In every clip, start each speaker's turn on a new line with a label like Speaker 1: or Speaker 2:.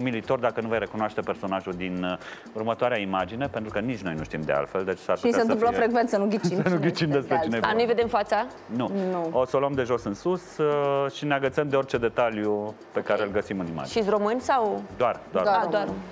Speaker 1: umilitor dacă nu vei recunoaște personajul din următoarea imagine, pentru că nici noi nu știm de altfel, deci s-ar putea
Speaker 2: se întâmplă frecvent să nu ghicim.
Speaker 1: Să nu ghicim despre cine.
Speaker 3: Nu-i vedem fața?
Speaker 1: Nu. O să o luăm de jos în sus și ne agățăm de orice detaliu pe care îl găsim în imagine.
Speaker 3: Și-s români sau?
Speaker 1: Doar.
Speaker 3: Doar.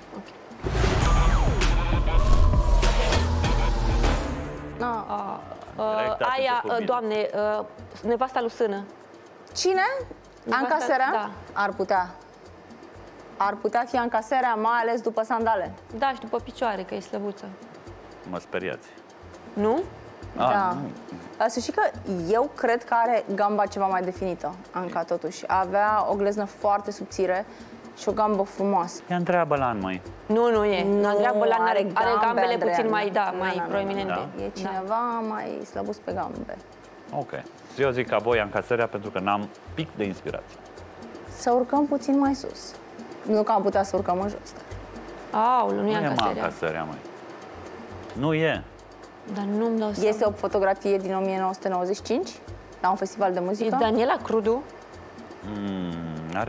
Speaker 3: Aia, doamne, nevasta lui Sână.
Speaker 2: Cine? Anca Serea?
Speaker 3: Da.
Speaker 2: Ar putea. Ar putea fi Anca Serea, mai ales după sandale.
Speaker 3: Da, și după picioare, că e slăbuță.
Speaker 1: Mă speriați.
Speaker 3: Nu?
Speaker 2: Da. Să știi că eu cred că are gamba ceva mai definită, Anca, totuși. Avea o gleznă foarte subțire și o gambă frumoasă.
Speaker 1: E Andreea Bălan, măi.
Speaker 3: Nu e. Andreea Bălan are gambele
Speaker 2: Andreea,
Speaker 3: puțin mai proeminente.
Speaker 1: Da.
Speaker 2: E cineva mai slăbus pe gambe.
Speaker 1: Ok. Eu zic ca voi, Anca Serea, pentru că n-am pic de inspirație.
Speaker 2: Să urcăm puțin mai sus. Nu că am putea să urcăm în jos.
Speaker 3: Aoleu, nu e Anca
Speaker 1: Anca
Speaker 3: Serea.
Speaker 1: Serea, măi. Nu e.
Speaker 3: Dar nu-mi dau seama.
Speaker 2: Este o fotografie din 1995, la un festival de muzică.
Speaker 3: E Daniela Crudu?
Speaker 1: Are...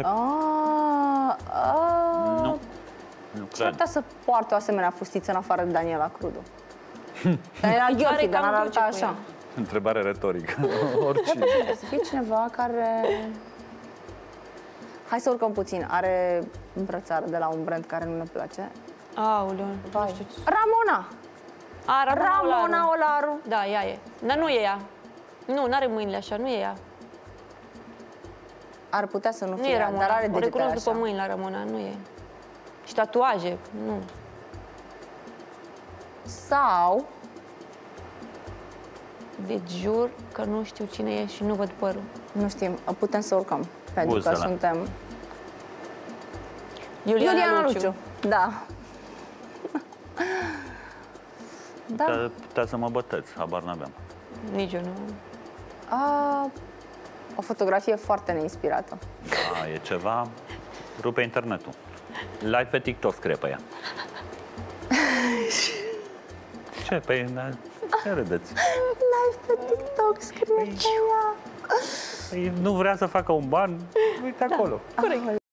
Speaker 1: Nu. Nu
Speaker 2: Ce ar
Speaker 1: cred.
Speaker 2: putea să poartă o asemenea fustiță în afară de Daniela Crudu? Daniela Gheorghe, dar n-ar arăta așa.
Speaker 1: Întrebare retorică. Oricine.
Speaker 2: Să fie cineva care... Hai să urcăm puțin. Are brățară de la un brand care nu ne place.
Speaker 3: Aoleu,
Speaker 2: Vai.
Speaker 3: nu știu.
Speaker 2: Ramona! Ramona Olaru.
Speaker 3: Da, ea e. Dar nu e ea. Nu, n-are mâinile așa, nu e ea.
Speaker 2: Ar putea să nu
Speaker 3: Nu
Speaker 2: fie
Speaker 3: e
Speaker 2: ea,
Speaker 3: Ramona.
Speaker 2: dar are
Speaker 3: O
Speaker 2: degetele
Speaker 3: recunosc
Speaker 2: așa.
Speaker 3: după mâini la Ramona, nu e. Și tatuaje, nu.
Speaker 2: Sau...
Speaker 3: Deci jur că nu știu cine e și nu văd părul.
Speaker 2: Nu știm, putem să urcăm. Pentru
Speaker 1: Buzăla.
Speaker 2: că suntem...
Speaker 3: Iuliana Luciu.
Speaker 2: Da. Da.
Speaker 1: Putea să mă bătăți, habar n-aveam.
Speaker 3: Nici eu nu.
Speaker 2: O fotografie foarte neinspirată.
Speaker 1: Da, e ceva... Rupe internetul. Live pe TikTok scrie pe ea. Ce? Păi, ce râdeți?
Speaker 2: Live pe TikTok scrie pe ea.
Speaker 1: Păi, nu vrea să facă un ban? Uite acolo.
Speaker 3: Corect.